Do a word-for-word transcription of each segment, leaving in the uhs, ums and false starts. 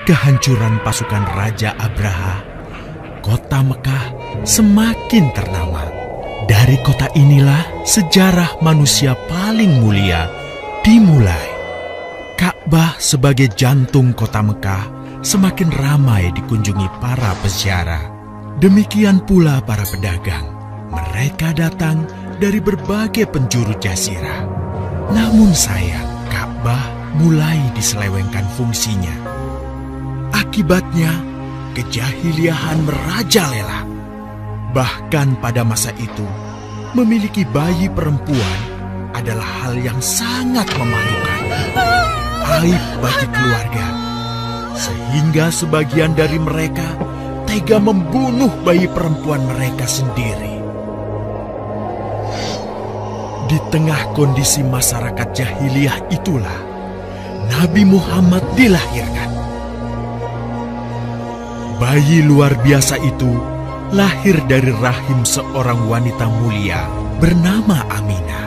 kehancuran pasukan Raja Abraha, kota Mekah semakin ternama. Dari kota inilah sejarah manusia paling mulia dimulai. Ka'bah sebagai jantung kota Mekah semakin ramai dikunjungi para peziarah. Demikian pula para pedagang. Mereka datang dari berbagai penjuru jazirah. Namun sayang, Ka'bah mulai diselewengkan fungsinya. Akibatnya, kejahiliahan merajalela. Bahkan pada masa itu, memiliki bayi perempuan adalah hal yang sangat memalukan. Aib bagi keluarga. Sehingga sebagian dari mereka tega membunuh bayi perempuan mereka sendiri. Di tengah kondisi masyarakat jahiliyah itulah Nabi Muhammad dilahirkan. Bayi luar biasa itu lahir dari rahim seorang wanita mulia bernama Aminah.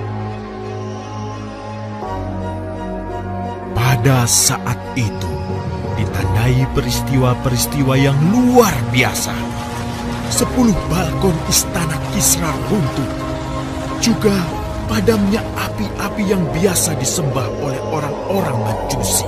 Pada saat itu ditandai peristiwa-peristiwa yang luar biasa. Sepuluh balkon istana Kisra runtuh. Juga padamnya api-api yang biasa disembah oleh orang-orang Majusi.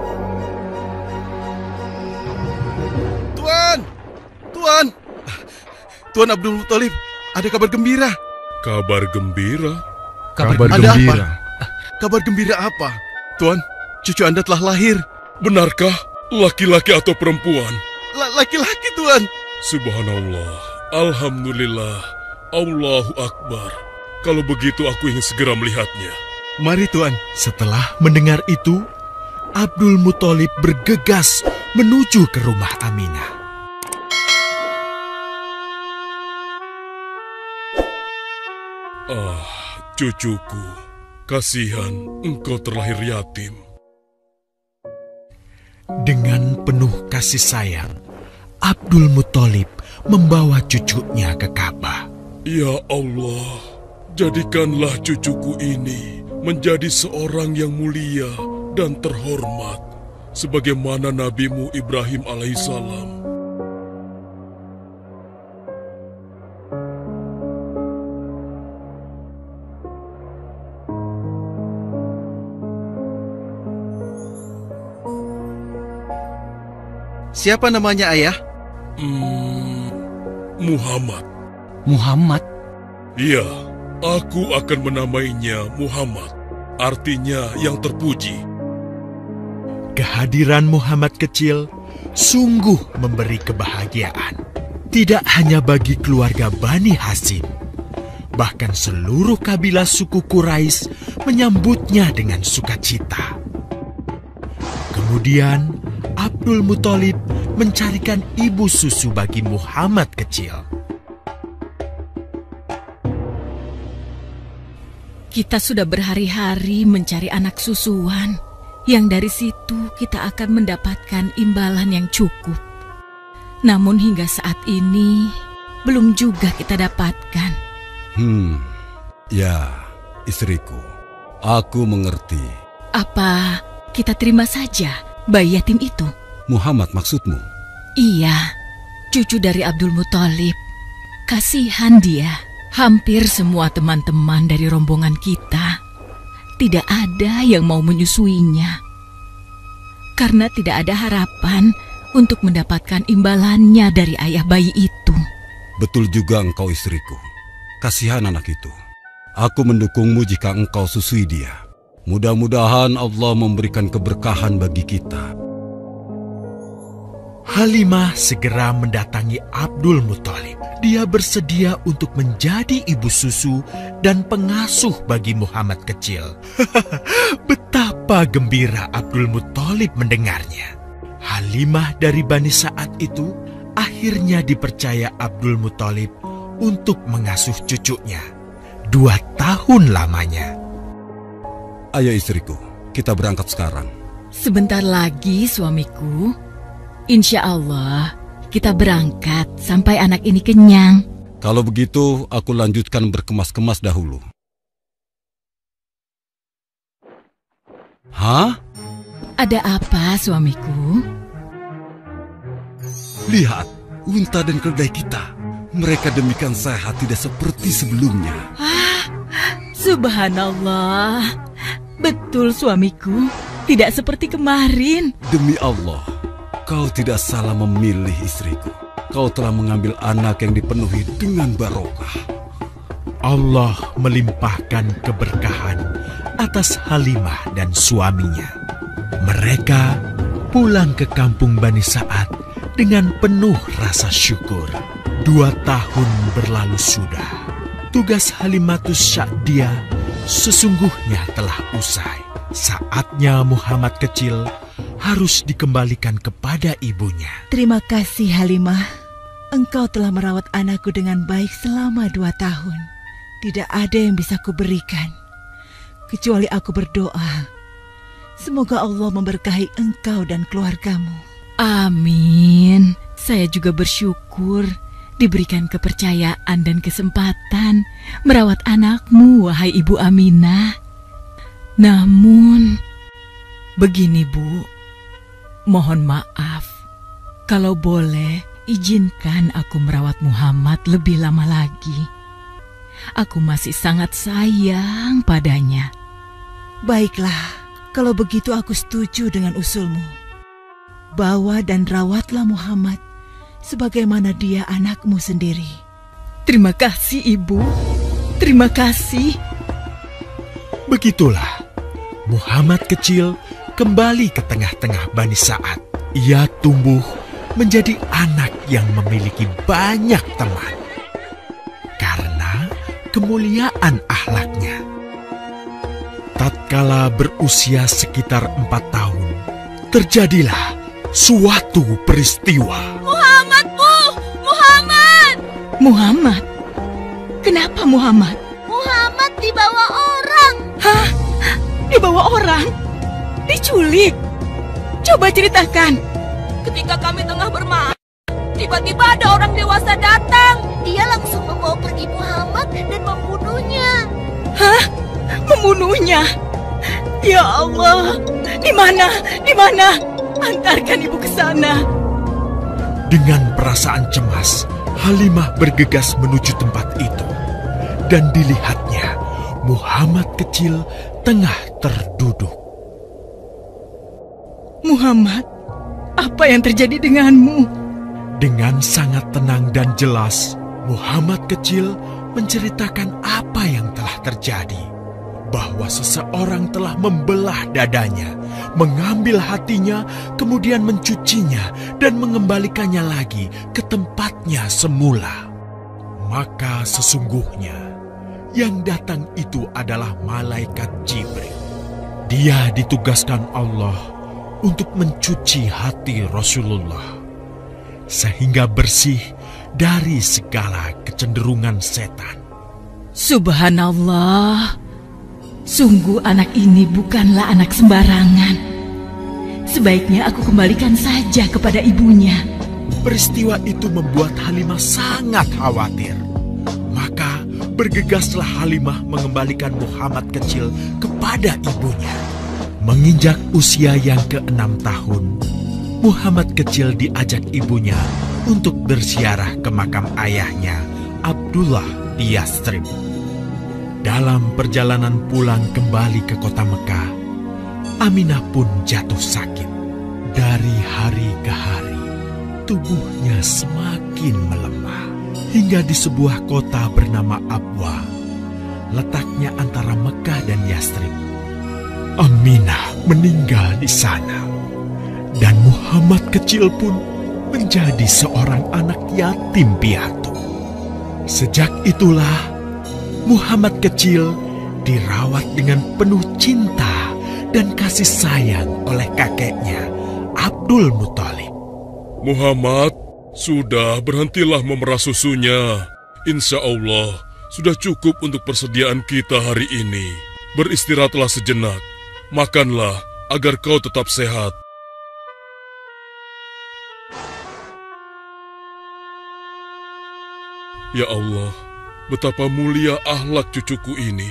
Tuan! Tuan! Tuan Abdul Muthalib, ada kabar gembira. Kabar gembira? Kabar, kabar ada gembira? Apa? Kabar gembira apa? Tuan, cucu Anda telah lahir. Benarkah? Laki-laki atau perempuan? Laki-laki, Tuan. Subhanallah, Alhamdulillah, Allahu Akbar. Kalau begitu aku ingin segera melihatnya. Mari, Tuan. Setelah mendengar itu, Abdul Muthalib bergegas menuju ke rumah Aminah. Ah, cucuku, kasihan engkau terlahir yatim. Dengan penuh kasih sayang, Abdul Muthalib membawa cucunya ke Ka'bah. Ya Allah, jadikanlah cucuku ini menjadi seorang yang mulia dan terhormat, sebagaimana Nabi-Mu Ibrahim alaihissalam. Siapa namanya, Ayah? Hmm, Muhammad. Muhammad? Iya, aku akan menamainya Muhammad. Artinya yang terpuji. Kehadiran Muhammad kecil sungguh memberi kebahagiaan. Tidak hanya bagi keluarga Bani Hashim, bahkan seluruh kabilah suku Quraisy menyambutnya dengan sukacita. Kemudian Abdul Muthalib mencarikan ibu susu bagi Muhammad kecil. Kita sudah berhari-hari mencari anak susuan, yang dari situ kita akan mendapatkan imbalan yang cukup. Namun hingga saat ini, belum juga kita dapatkan. Hmm, ya, istriku, aku mengerti. Apa kita terima saja bayi yatim itu? Muhammad maksudmu? Iya, cucu dari Abdul Muthalib. Kasihan dia. Hampir semua teman-teman dari rombongan kita tidak ada yang mau menyusuinya. Karena tidak ada harapan untuk mendapatkan imbalannya dari ayah bayi itu. Betul juga engkau, istriku. Kasihan anak itu. Aku mendukungmu jika engkau susui dia. Mudah-mudahan Allah memberikan keberkahan bagi kita. Halimah segera mendatangi Abdul Muthalib. Dia bersedia untuk menjadi ibu susu dan pengasuh bagi Muhammad kecil. Betapa gembira Abdul Muthalib mendengarnya. Halimah dari Bani Sa'ad itu akhirnya dipercaya Abdul Muthalib untuk mengasuh cucunya. Dua tahun lamanya. Ayo istriku, kita berangkat sekarang. Sebentar lagi suamiku. Insya Allah kita berangkat sampai anak ini kenyang. Kalau begitu aku lanjutkan berkemas-kemas dahulu. Hah? Ada apa suamiku? Lihat, unta dan keledai kita. Mereka demikian sehat, tidak seperti sebelumnya. Ah, subhanallah. Betul suamiku, tidak seperti kemarin. Demi Allah, kau tidak salah memilih istriku. Kau telah mengambil anak yang dipenuhi dengan barokah. Allah melimpahkan keberkahan atas Halimah dan suaminya. Mereka pulang ke kampung Bani Sa'ad dengan penuh rasa syukur. Dua tahun berlalu sudah. Tugas Halimatus Sya'diyah sesungguhnya telah usai. Saatnya Muhammad kecil harus dikembalikan kepada ibunya. Terima kasih Halimah. Engkau telah merawat anakku dengan baik selama dua tahun. Tidak ada yang bisa kuberikan kecuali aku berdoa. Semoga Allah memberkahi engkau dan keluargamu. Amin. Saya juga bersyukur diberikan kepercayaan dan kesempatan merawat anakmu, wahai Ibu Aminah. Namun, begini Bu, mohon maaf. Kalau boleh, izinkan aku merawat Muhammad lebih lama lagi. Aku masih sangat sayang padanya. Baiklah, kalau begitu aku setuju dengan usulmu. Bawa dan rawatlah Muhammad sebagaimana dia anakmu sendiri. Terima kasih Ibu. Terima kasih. Begitulah, Muhammad kecil kembali ke tengah-tengah Bani Sa'ad. Ia tumbuh menjadi anak yang memiliki banyak teman karena kemuliaan akhlaknya. Tatkala berusia sekitar empat tahun, terjadilah suatu peristiwa. Muhammad, Bu! Muhammad! Muhammad? Kenapa Muhammad? Muhammad dibawa orang. Hah? Dibawa orang? Diculik? Coba ceritakan. Ketika kami tengah bermain, tiba-tiba ada orang dewasa datang. Dia langsung membawa pergi Muhammad dan membunuhnya. Hah? Membunuhnya? Ya Allah, di mana? Di mana? Antarkan ibu ke sana. Dengan perasaan cemas, Halimah bergegas menuju tempat itu. Dan dilihatnya, Muhammad kecil tengah terduduk. Muhammad, apa yang terjadi denganmu? Dengan sangat tenang dan jelas, Muhammad kecil menceritakan apa yang telah terjadi. Bahwa seseorang telah membelah dadanya, mengambil hatinya, kemudian mencucinya dan mengembalikannya lagi ke tempatnya semula. Maka sesungguhnya yang datang itu adalah malaikat Jibril. Dia ditugaskan Allah untuk mencuci hati Rasulullah sehingga bersih dari segala kecenderungan setan. Subhanallah. Sungguh anak ini bukanlah anak sembarangan. Sebaiknya aku kembalikan saja kepada ibunya. Peristiwa itu membuat Halimah sangat khawatir. Maka bergegaslah Halimah mengembalikan Muhammad kecil kepada ibunya. Menginjak usia yang keenam tahun, Muhammad kecil diajak ibunya untuk berziarah ke makam ayahnya, Abdullah di Yastrib. Dalam perjalanan pulang kembali ke kota Mekah, Aminah pun jatuh sakit. Dari hari ke hari, tubuhnya semakin melemah. Hingga di sebuah kota bernama Abwa, letaknya antara Mekah dan Yastrib, Aminah meninggal di sana. Dan Muhammad kecil pun menjadi seorang anak yatim piatu. Sejak itulah Muhammad kecil dirawat dengan penuh cinta dan kasih sayang oleh kakeknya, Abdul Muthalib. Muhammad, sudah berhentilah memerah susunya. Insya Allah, sudah cukup untuk persediaan kita hari ini. Beristirahatlah sejenak, makanlah agar kau tetap sehat. Ya Allah, betapa mulia akhlak cucuku ini.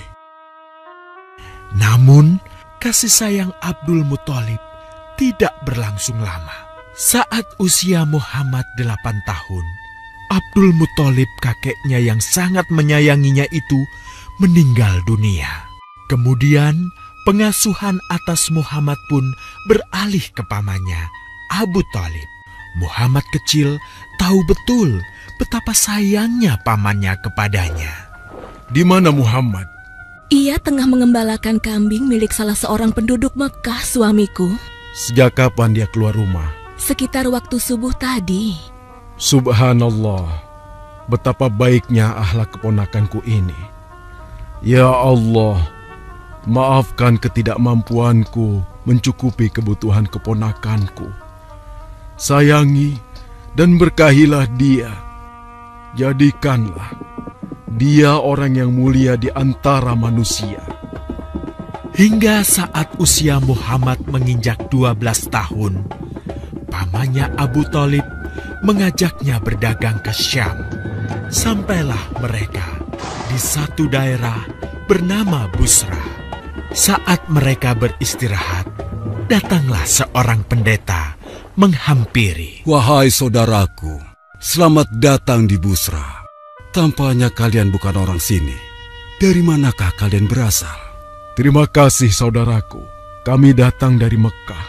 Namun, kasih sayang Abdul Muthalib tidak berlangsung lama. Saat usia Muhammad delapan tahun, Abdul Muthalib, kakeknya yang sangat menyayanginya itu, meninggal dunia. Kemudian pengasuhan atas Muhammad pun beralih ke pamannya, Abu Thalib. Muhammad kecil tahu betul betapa sayangnya pamannya kepadanya. Di mana Muhammad? Ia tengah mengembalakan kambing milik salah seorang penduduk Mekah, suamiku. Sejak kapan dia keluar rumah? Sekitar waktu subuh tadi. Subhanallah, betapa baiknya akhlak keponakanku ini. Ya Allah, maafkan ketidakmampuanku mencukupi kebutuhan keponakanku. Sayangi dan berkahilah dia. Jadikanlah dia orang yang mulia di antara manusia. Hingga saat usia Muhammad menginjak dua belas tahun, pamannya Abu Thalib mengajaknya berdagang ke Syam. Sampailah mereka di satu daerah bernama Busra. Saat mereka beristirahat, datanglah seorang pendeta menghampiri. Wahai saudaraku, selamat datang di Busra. Tampaknya kalian bukan orang sini. Dari manakah kalian berasal? Terima kasih saudaraku, kami datang dari Mekah.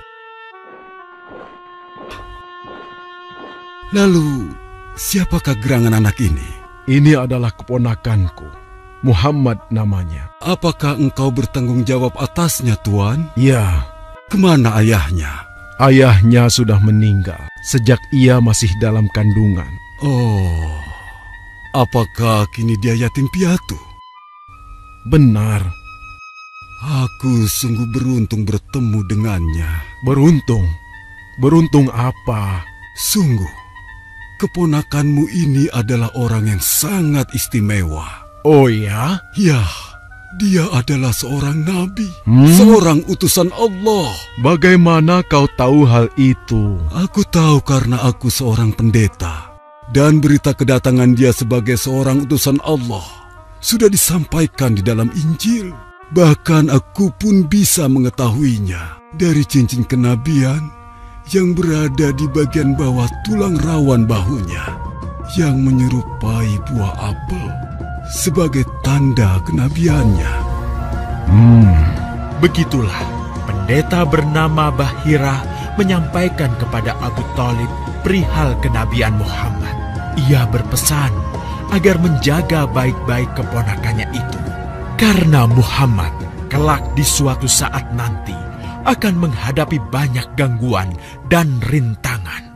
Lalu, siapakah gerangan anak ini? Ini adalah keponakanku, Muhammad namanya. Apakah engkau bertanggung jawab atasnya, Tuan? Ya. Kemana ayahnya? Ayahnya sudah meninggal sejak ia masih dalam kandungan. Oh, apakah kini dia yatim piatu? Benar. Aku sungguh beruntung bertemu dengannya. Beruntung? Beruntung apa? Sungguh, keponakanmu ini adalah orang yang sangat istimewa. Oh ya? Ya, dia adalah seorang nabi, Hmm? seorang utusan Allah. Bagaimana kau tahu hal itu? Aku tahu karena aku seorang pendeta. Dan berita kedatangan dia sebagai seorang utusan Allah sudah disampaikan di dalam Injil. Bahkan aku pun bisa mengetahuinya dari cincin kenabian yang berada di bagian bawah tulang rawan bahunya yang menyerupai buah apel sebagai tanda kenabiannya. Hmm, begitulah pendeta bernama Bahira menyampaikan kepada Abu Thalib perihal kenabian Muhammad. Ia berpesan agar menjaga baik-baik keponakannya itu, karena Muhammad kelak di suatu saat nanti akan menghadapi banyak gangguan dan rintangan.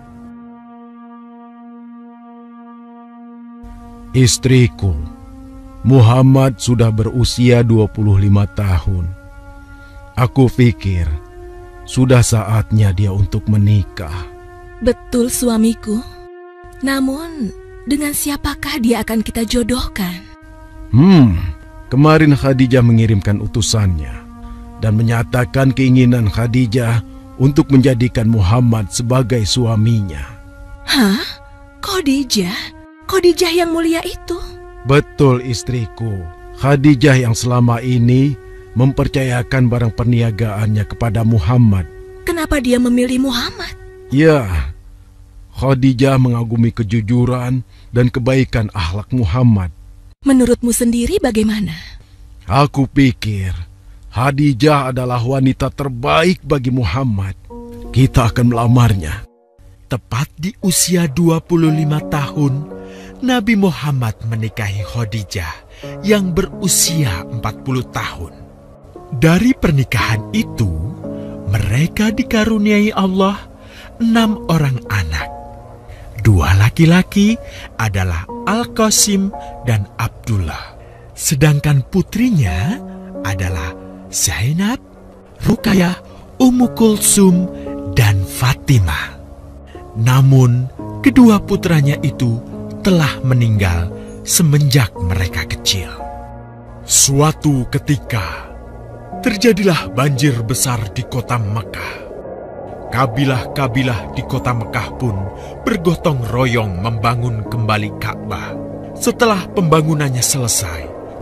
Istriku, Muhammad sudah berusia dua puluh lima tahun. Aku pikir sudah saatnya dia untuk menikah. Betul, suamiku. Namun, dengan siapakah dia akan kita jodohkan? Hmm, kemarin Khadijah mengirimkan utusannya dan menyatakan keinginan Khadijah untuk menjadikan Muhammad sebagai suaminya. Hah? Khadijah? Khadijah yang mulia itu? Betul, istriku. Khadijah yang selama ini mempercayakan barang perniagaannya kepada Muhammad. Kenapa dia memilih Muhammad? Ya, Khadijah mengagumi kejujuran dan kebaikan akhlak Muhammad. Menurutmu sendiri bagaimana? Aku pikir Khadijah adalah wanita terbaik bagi Muhammad. Kita akan melamarnya. Tepat di usia dua puluh lima tahun, Nabi Muhammad menikahi Khadijah yang berusia empat puluh tahun. Dari pernikahan itu, mereka dikaruniai Allah enam orang anak. Dua laki-laki adalah Al-Qasim dan Abdullah. Sedangkan putrinya adalah Zainab, Ruqayyah, Ummu Kulsum, dan Fatimah. Namun, kedua putranya itu telah meninggal semenjak mereka kecil. Suatu ketika, terjadilah banjir besar di kota Mekah. Kabilah-kabilah di kota Mekah pun bergotong royong membangun kembali Ka'bah. Setelah pembangunannya selesai,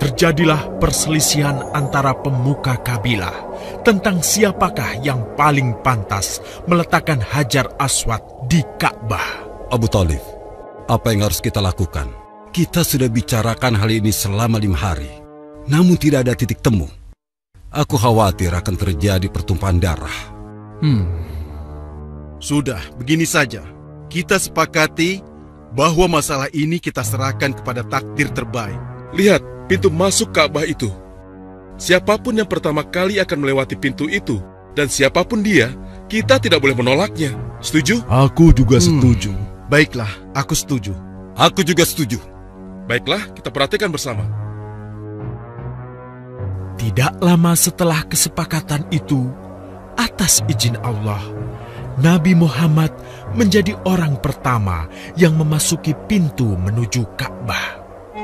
terjadilah perselisihan antara pemuka kabilah tentang siapakah yang paling pantas meletakkan Hajar Aswad di Ka'bah. Abu Thalib, apa yang harus kita lakukan? Kita sudah bicarakan hal ini selama lima hari, namun tidak ada titik temu. Aku khawatir akan terjadi pertumpahan darah. Hmm. Sudah, begini saja. Kita sepakati bahwa masalah ini kita serahkan kepada takdir terbaik. Lihat pintu masuk Ka'bah itu. Siapapun yang pertama kali akan melewati pintu itu, dan siapapun dia, kita tidak boleh menolaknya. Setuju? Aku juga Hmm. setuju. Baiklah, aku setuju. Aku juga setuju. Baiklah, kita perhatikan bersama. Tidak lama setelah kesepakatan itu, atas izin Allah, Nabi Muhammad menjadi orang pertama yang memasuki pintu menuju Ka'bah.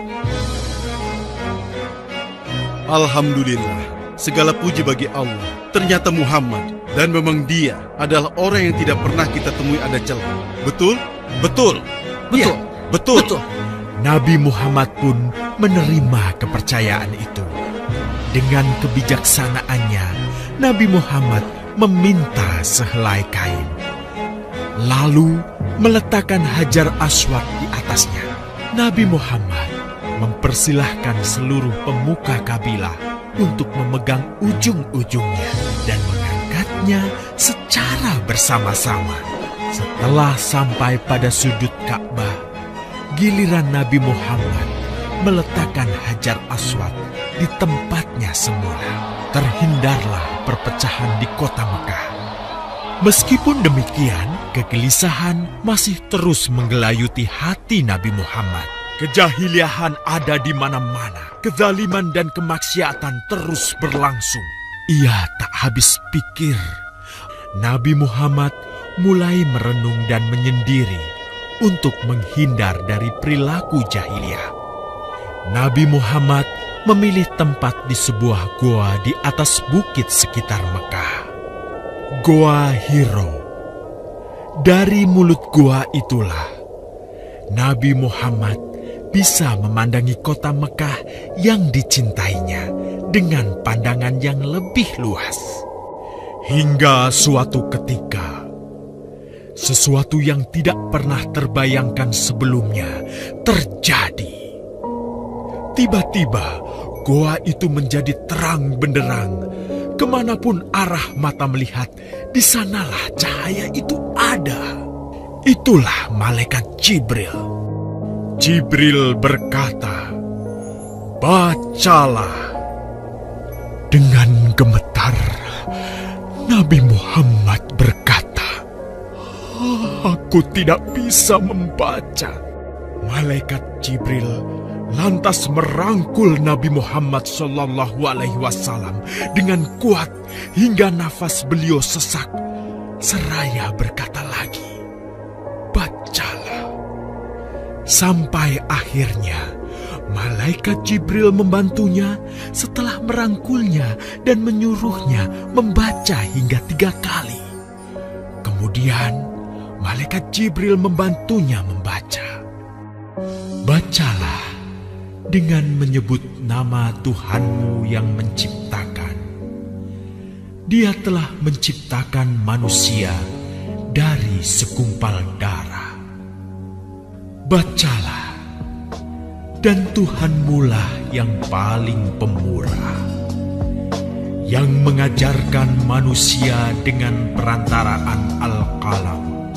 Alhamdulillah, segala puji bagi Allah. Ternyata Muhammad, dan memang dia adalah orang yang tidak pernah kita temui ada celah. Betul? Betul. Betul. Betul. Betul. Nabi Muhammad pun menerima kepercayaan itu. Dengan kebijaksanaannya, Nabi Muhammad meminta sehelai kain, lalu meletakkan Hajar Aswad di atasnya. Nabi Muhammad mempersilahkan seluruh pemuka kabilah untuk memegang ujung-ujungnya dan mengangkatnya secara bersama-sama. Setelah sampai pada sudut Ka'bah, giliran Nabi Muhammad meletakkan Hajar Aswad di tempatnya semula. Terhindarlah perpecahan di kota Mekah. Meskipun demikian, kegelisahan masih terus menggelayuti hati Nabi Muhammad. Kejahiliahan ada di mana-mana. Kezaliman dan kemaksiatan terus berlangsung. Ia tak habis pikir. Nabi Muhammad mulai merenung dan menyendiri untuk menghindar dari perilaku jahiliyah. Nabi Muhammad memilih tempat di sebuah goa di atas bukit sekitar Mekah. Goa Hiro. Dari mulut goa itulah Nabi Muhammad bisa memandangi kota Mekah yang dicintainya dengan pandangan yang lebih luas. Hingga suatu ketika, sesuatu yang tidak pernah terbayangkan sebelumnya terjadi. Tiba-tiba, goa itu menjadi terang benderang. Kemanapun arah mata melihat, di sanalah cahaya itu ada. Itulah malaikat Jibril. Jibril berkata, "Bacalah." Dengan gemetar, Nabi Muhammad berkata, "Aku tidak bisa membaca." Malaikat Jibril lantas merangkul Nabi Muhammad Shallallahu Alaihi Wasallam dengan kuat hingga nafas beliau sesak. Seraya berkata lagi, "Bacalah." Sampai akhirnya malaikat Jibril membantunya setelah merangkulnya dan menyuruhnya membaca hingga tiga kali. Kemudian malaikat Jibril membantunya membaca. "Bacalah dengan menyebut nama Tuhanmu yang menciptakan. Dia telah menciptakan manusia dari segumpal darah. Bacalah, dan Tuhanmulah yang paling pemurah, yang mengajarkan manusia dengan perantaraan Al-Qalam.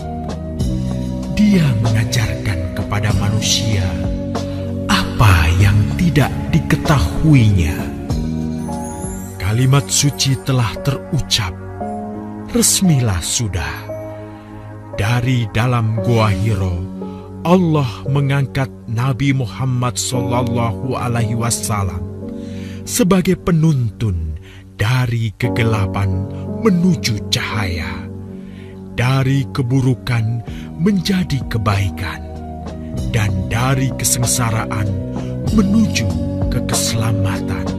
Dia mengajarkan kepada manusia apa yang tidak diketahuinya." Kalimat suci telah terucap, resmilah sudah. Dari dalam Goa Hiro, Allah mengangkat Nabi Muhammad Sallallahu Alaihi Wasallam sebagai penuntun dari kegelapan menuju cahaya, dari keburukan menjadi kebaikan, dan dari kesengsaraan menuju ke keselamatan.